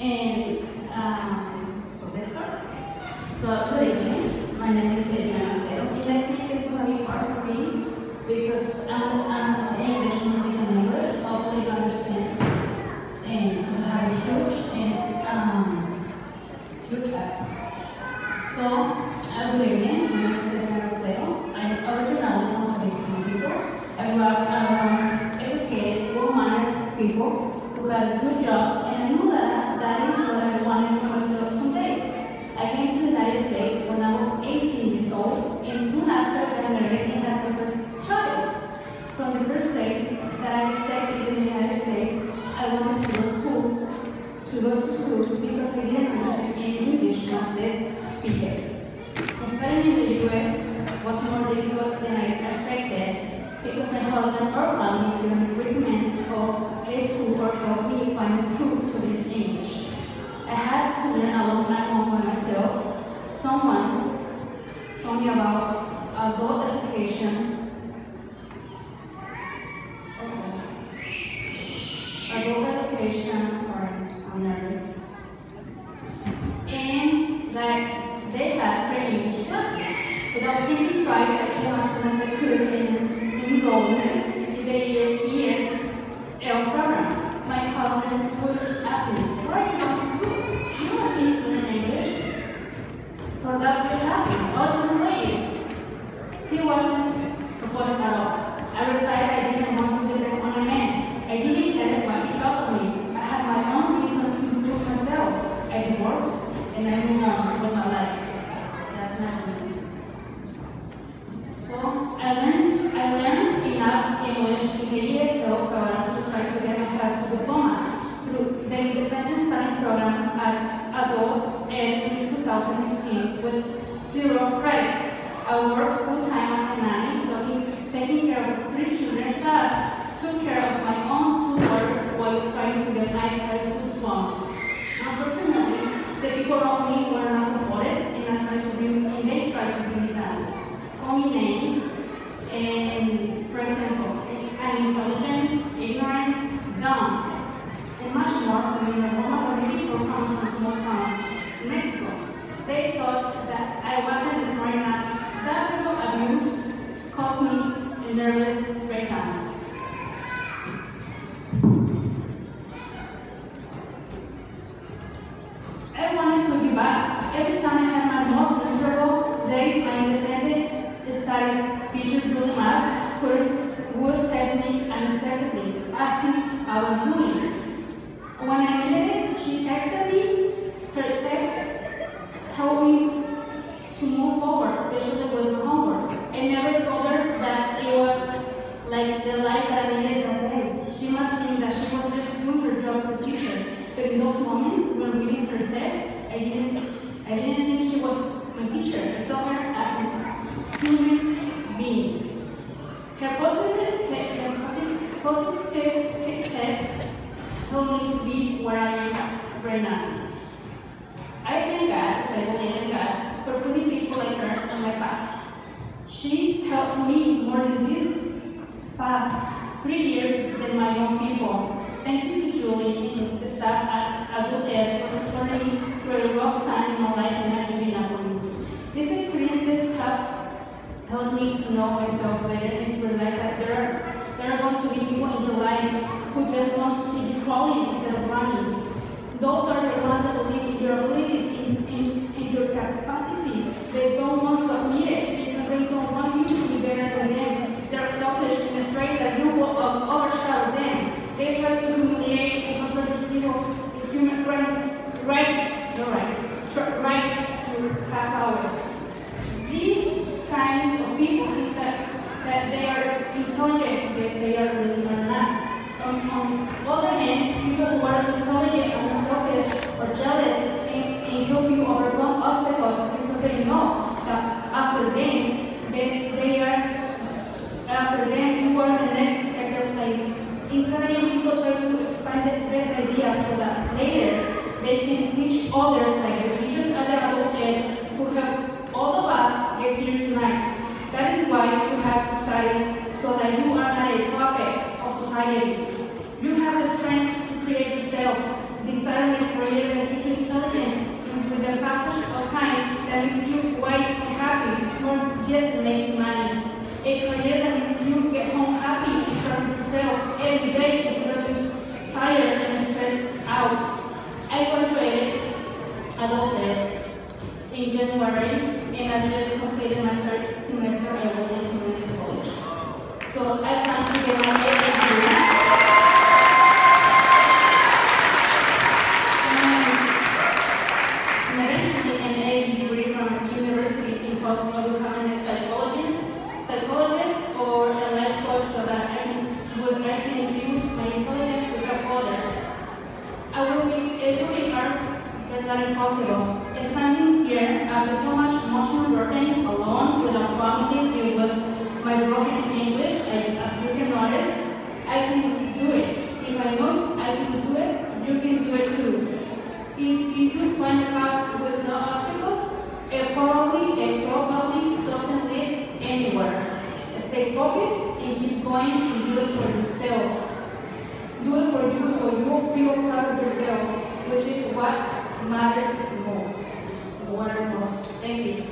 And so let's start. So good evening. My name is Adriana Acero. And I think it's going to be hard for me because I'm English, I'm speaking English. Hopefully you understand. And because I have a huge accent. So good evening. My name is Adriana Acero. I'm originally from Haitian people. I grew up around educated, well-mannered people who had good jobs, and I knew that is what I wanted for myself someday. I came to the United States when I was 18 years old, and soon after I got married and had my first child. From the first day that I stepped into the United States, I wanted to go to school because I didn't understand any English instead speak it. Studying in the US was more difficult than I expected because my husband or family couldn't recommend a school or help me find a school to learn English. I had to learn alone at home by myself. Someone told me about adult education. Sorry, I'm nervous. And that they had free English classes. Without thinking twice, I came as soon as I could and enrolled in the ESL program. My husband would ask me, "Why are you going to school? You don't need to learn English. For that, you have to. I'll translate." He wasn't supportive at all. I replied I didn't want to depend on a man. I didn't care what he thought of me. I had my own reason to prove myself. I divorced and I moved on with my life. That's nothing. So I learned enough English in the ESL program to try to get my high school diploma through the independent study program at Adult Ed in 2015 with 0 credits. I worked full-time as a nanny, taking care of 3 children plus took care of my own 2 daughters while trying to get my high school diploma. Unfortunately, the people around me were not supported and they tried to bring me down. Call me names, and for example, unintelligent, ignorant, dumb, and much more to me a woman already from coming from a small town in Mexico. They thought that I wasn't smart enough. That type of abuse caused me a nervous breakdown. I wanted to give back. Every time I had my most miserable days, my independent studies teacher doing math would test me unexpectedly, asking how I was doing. When I needed it, she texted me. Her text helped me to move forward, especially with homework. I never told her that it was like the life that I needed that day. She must think that she was just doing her job as a teacher. But in those moments, when reading her text, I didn't think she was my teacher. I saw her as a human being. Her positive text helped me to be where I am right now. I thank God, because I believe in God, for putting people like her on my path. She helped me more in these past 3 years than my own people. Thank you to Julie and the staff at Adult Ed for supporting me through a rough time in my life and not giving up on me. These experiences have helped me to know myself better and to realize that there are going to be people in your life who just want to see you crawling instead of running. Those are the ones that believe in your abilities, in your capacity. They don't want to admit it because they don't want you to be better than them. They're selfish and afraid that you will overshadow them. They try to humiliate and control your civil and human rights, right to have power. These kinds of people think that they are intelligent, but they are really not. On the other hand, people who are intelligent or selfish or jealous and help you overcome obstacles because they know that after them, you are the next to take their place. Intelligent people try to expand the best ideas so that later they can teach others, like the teachers at the Adult Ed who helped all of us get here tonight. That is why you have to study so that you are not a puppet of society. You have the strength to create yourself, decide on a career not impossible. Standing here after so much emotional burden, alone, without family, and with my broken English, as you can notice, I can do it. If I know I can do it, you can do it too. If you find a path with no obstacles, it probably doesn't lead anywhere. Stay focused and keep going and do it for yourself. Do it for you so you will feel proud of yourself, which is what matters most. Thank you.